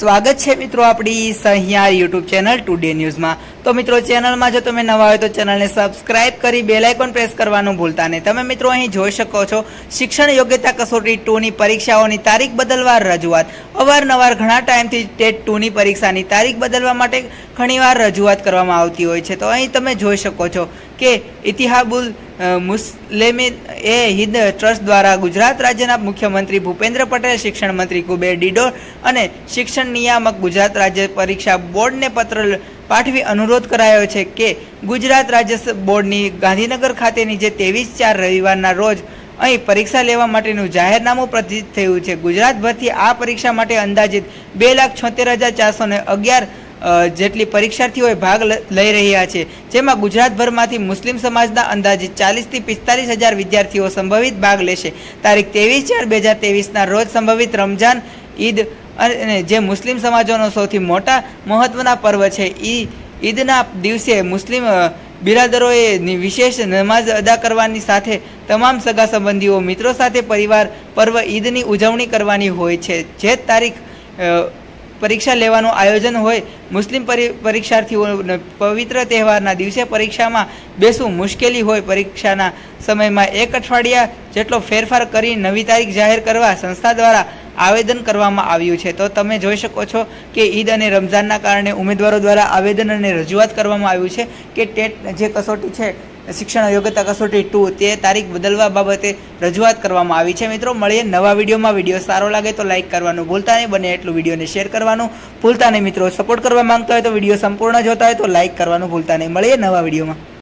स्वागत है मित्रों अपनी Sahiyar YouTube channel today news में। तो मित्रों चैनल में जो તમે नवा हो तो चैनल ने सब्सक्राइब करी बेल आइकन प्रेस करवानुं भूलता नहीं। તમે मित्रों અહીં જોઈ શકો છો શિક્ષણ યોગ્યતા કસોટી 2 ની પરીક્ષાઓની તારીખ બદલવા રજૂઆત। અવારનવાર ઘણા ટાઈમથી ટેટ 2 ની પરીક્ષાની તારીખ બદલવા માટે ઘણીવાર રજૂઆત કરવામાં આવતી હોય છે। તો અહીં તમે જોઈ શકો છો કે ઇતિહાબુલ મુસ્લિમીન એ હિન્દ ટ્રસ્ટ द्वारा गुजरात राज्यना मुख्यमंत्री भूपेन्द्र पटेल, शिक्षण मंत्री कुबेर डिडोर और शिक्षण नियामक गुजरात राज्य परीक्षा बोर्ड ने पत्र पाठवी अनुरोध करायो छे के गुजरात राज्य बोर्ड नी गांधीनगर खातेनी जे 23/4 रविवारना रोज अहीं परीक्षा लेवा माटेनुं जाहेरनामું प्रसिद्ध थयुं छे। गुजरात भरथी आ परीक्षा माटे अंदाजित 2,76,411 जेटली परीक्षार्थीओ भाग लई रह्या छे, जेमां गुजरातभरमांथी मुस्लिम समाजना अंदाजित 40 થી 45,000 विद्यार्थीओ संभवित भाग लेशे। तारीख 23/4/2023 ना रोज संभवित रमजान ईद अने जे मुस्लिम समाजोनो सौथी मोटा महत्वना पर्व छे ईदना दिवसे मुस्लिम बिरादरोए विशेष नमाज अदा करवानी साथे तमाम सगा संबंधीओ मित्रों साथे परिवार पर्व ईदनी उजवणी करवानी होय छे। जे तारीख परीक्षा लेवानुं आयोजन होय मुस्लिम परीक्षार्थीओ पवित्र तहेवारना दिवसे परीक्षा में बेसवुं मुश्केली होय परीक्षाना समय में 1 अठवाडिया जेटलो फेरफार करी नवी तारीख जाहेर करवा संस्था द्वारा आवेदन करवामां आव्युं छे। तो तमे जोई शको छो के ईद अने रमजानना कारणे उमेदवारों द्वारा आवेदन अने रजूआत करवामां आव्युं छे के टेट जे कसोटी छे शिक्षण योग्यता कसोटी 2 ते तारीख बदलवा बाबते रजूआत करवामां आवी छे। मित्रों मळीए नवा विडियोमां। विडियो सारो लागे तो लाइक करवानुं भूलता नहीं, बने एटलुं विडियोने शेर करवानुं भूलता नहीं। मित्रों सपोर्ट करवा मांगता हो तो विडियो संपूर्ण जोता हो तो लाइक करवानुं भूलता नहीं। मळीए नवा विडियोमां।